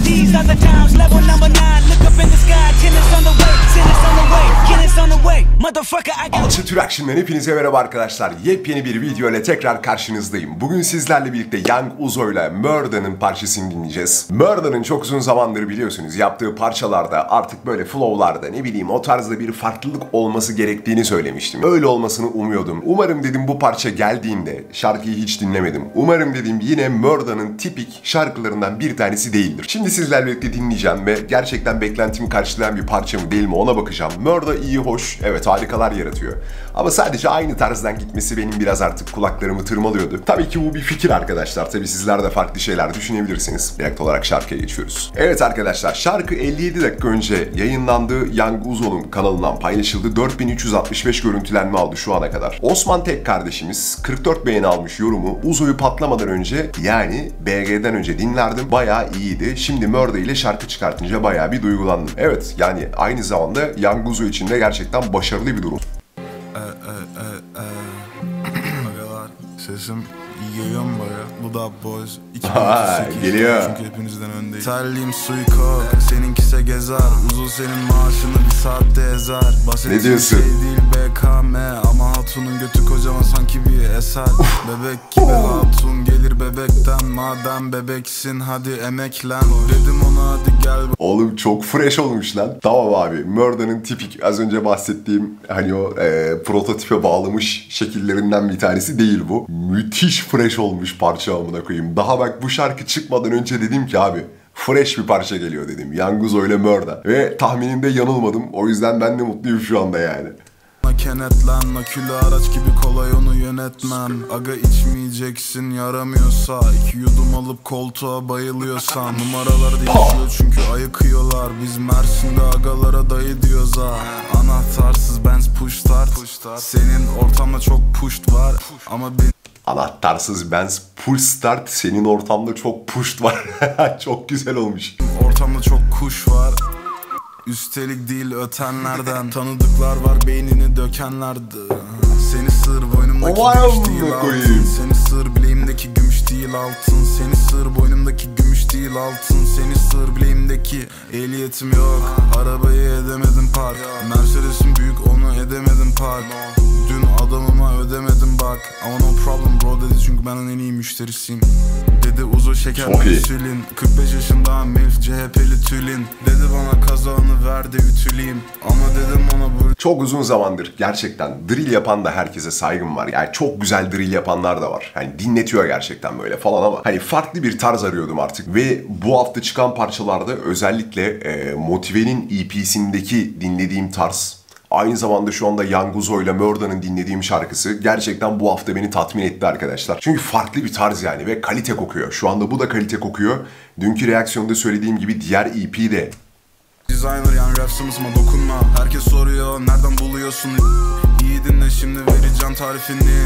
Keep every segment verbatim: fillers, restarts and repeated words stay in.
These are the times, level number nine. Look up in the sky, tennis on the way, tennis on the way, tennis on the way. Motherfucker, I got... Alçı Tür Action'dan hepinize merhaba arkadaşlar. Yepyeni bir video ile tekrar karşınızdayım. Bugün sizlerle birlikte Young Uzo ile Murder'ın parçasını dinleyeceğiz. Murder'ın çok uzun zamandır biliyorsunuz yaptığı parçalarda artık böyle flow'larda ne bileyim o tarzda bir farklılık olması gerektiğini söylemiştim. Öyle olmasını umuyordum. Umarım dedim bu parça geldiğinde, şarkıyı hiç dinlemedim. Umarım dedim yine Murder'ın tipik şarkılarından bir tanesi değildir. Şimdi sizlerle birlikte dinleyeceğim ve gerçekten beklentimi karşılayan bir parça mı değil mi ona bakacağım. Murder iyi, hoş, evet harikalar yaratıyor. Ama sadece aynı tarzdan gitmesi benim biraz artık kulaklarımı tırmalıyordu. Tabii ki bu bir fikir arkadaşlar. Tabii sizler de farklı şeyler düşünebilirsiniz. Direkt olarak şarkıya geçiyoruz. Evet arkadaşlar, şarkı elli yedi dakika önce yayınlandı. Young Uzo'nun kanalından paylaşıldı. dört bin üç yüz altmış beş görüntülenme aldı şu ana kadar. Osman Tek kardeşimiz kırk dört beğeni almış yorumu. Uzo'yu patlamadan önce, yani B G'den önce dinlerdim. Bayağı iyiydi. Şimdi Murder ile şarkı çıkartınca bayağı bir duygulandım. Evet, yani aynı zamanda Young Uzo için de gerçekten başarılı bir durum. Ee, e, e, e. Agalar, sesim iyi geliyor mu baya? Luda Boys Ha, geliyor. Çünkü hepinizden öndeyim. Terliğim suyu kok, seninkise gezer. Uzo senin maaşını bir saatte ezer. Basit Ne diyorsun? Bir şey değil B K M ama hatunun götü kocaman sanki bir eser. Bebek gibi hatun gelir bebekten. Madem bebeksin hadi emeklen. Dedim ona hadi gel. Oğlum çok fresh olmuş lan. Tamam abi, Murder'ın tipik az önce bahsettiğim hani o e, prototipe bağlamış şekillerinden bir tanesi değil bu. Müthiş fresh olmuş parça amına koyayım. Daha bak bu şarkı çıkmadan önce dedim ki abi fresh bir parça geliyor dedim. Young Uzo ile Murder. Ve tahminimde yanılmadım. O yüzden ben de mutluyum şu anda yani. Kenetlen, akülü araç gibi kolay onu yönetmem. Aga içmeyeceksin yaramıyorsa, iki yudum alıp koltuğa bayılıyorsan. Numaralar değişiyor çünkü ayıkıyorlar. Biz Mersin'de agalara dayı diyoruz ha. Anahtarsız Benz push start. Senin ortamda çok pushed var ama ben... Anahtarsız Benz push start, senin ortamda çok pushed var. Çok güzel olmuş. Ortamda çok kuş var. Üstelik değil ötenlerden. Tanıdıklar var beynini dökenlerdi. Seni sır boynumdaki gümüş değil altın. Seni sır bileğimdeki gümüş değil altın. Seni sır boynumdaki gümüş değil altın. Seni sır bileğimdeki ehliyetim yok. Arabayı edemedim park. Mercedes'im büyük onu edemedim park. Dün adamıma ödemedim bak. Ama no problem bro dedi çünkü ben onun en iyi müşterisiyim. Dedi Uzo şeker insülin. kırk beş yaşında milf C H P'li tülin. Dedi bana kazağını verdi ütüleyim. Ama dedim ona bu... Çok uzun zamandır gerçekten drill yapan da herkese saygım var. Yani çok güzel drill yapanlar da var. Hani dinletiyor gerçekten böyle falan ama hani farklı bir tarz arıyordum artık. Ve bu hafta çıkan parçalarda özellikle e, Motive'nin E P'sindeki dinlediğim tarz, aynı zamanda şu anda Young Uzo ile Murder'ın dinlediğim şarkısı gerçekten bu hafta beni tatmin etti arkadaşlar. Çünkü farklı bir tarz yani ve kalite kokuyor. Şu anda bu da kalite kokuyor. Dünkü reaksiyonda söylediğim gibi diğer E P de. Designer yani rap sımısıma dokunma. Herkes soruyor nereden buluyorsun? İyi dinle şimdi vereceğim tarifini.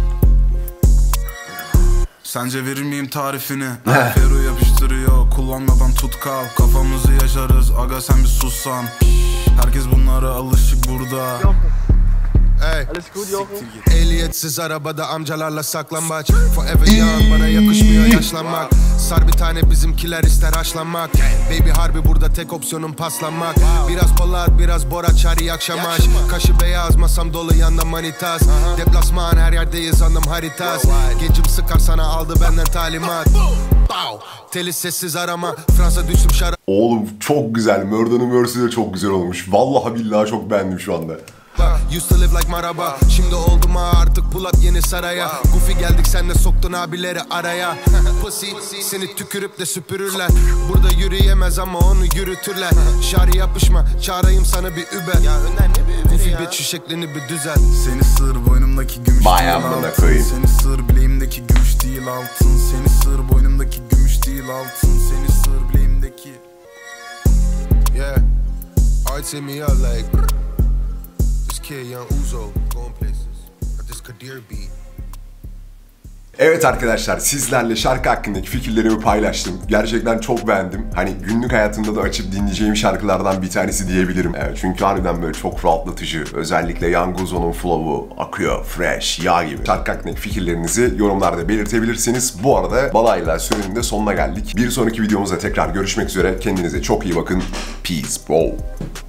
Sence verir miyim tarifini? Feru yapıştırıyor kullanmadan tut kal. Kafamızı yaşarız aga sen bir sussan. Herkes bunlara alışık burada. Hey. Ehliyetsiz arabada amcalarla saklambaç. Forever young bana yakışmıyor yaşlanmak. Sar bir tane bizimkiler ister haşlanmak. Baby harbi burada tek opsiyonum paslanmak. Biraz Polat biraz Bora Çari akşam aş. Kaşı beyaz masam dolu yanda manitas. Deplasman her yerdeyiz anlam haritas. Gencim sıkar sana aldı benden talimat. Teli sessiz arama. Fransa düştüm şara. Oğlum çok güzel. Murder'ın versi de çok güzel olmuş. Vallahi billahi çok beğendim şu anda. Used to live like maraba. Şimdi oldum ha artık pull up yeni saraya. Goofy geldik sen de soktun abileri araya. Pussy seni tükürüp de süpürürler. Burada yürüyemez ama onu yürütürler. Şari yapışma çağırayım sana bir Uber. Goofy bitch şeklini bir düzelt. Seni sır boynumdaki gümüş Bayağı değil altın. Seni sır bileğimdeki gümüş değil altın. Seni sır boynumdaki gümüş değil altın. Seni sır bileğimdeki. Yeah, I take me out like Young Uzo going places. This Kadir beat. Evet arkadaşlar, sizlerle şarkı hakkındaki fikirlerimi paylaştım. Gerçekten çok beğendim. Hani günlük hayatımda da açıp dinleyeceğim şarkılardan bir tanesi diyebilirim. Evet, çünkü harbiden böyle çok rahatlatıcı. Özellikle Young Uzo'nun flow'u akıyor, fresh, yağ gibi. Şarkı hakkındaki fikirlerinizi yorumlarda belirtebilirsiniz. Bu arada balayla sürenin de sonuna geldik. Bir sonraki videomuzda tekrar görüşmek üzere. Kendinize çok iyi bakın. Peace bro.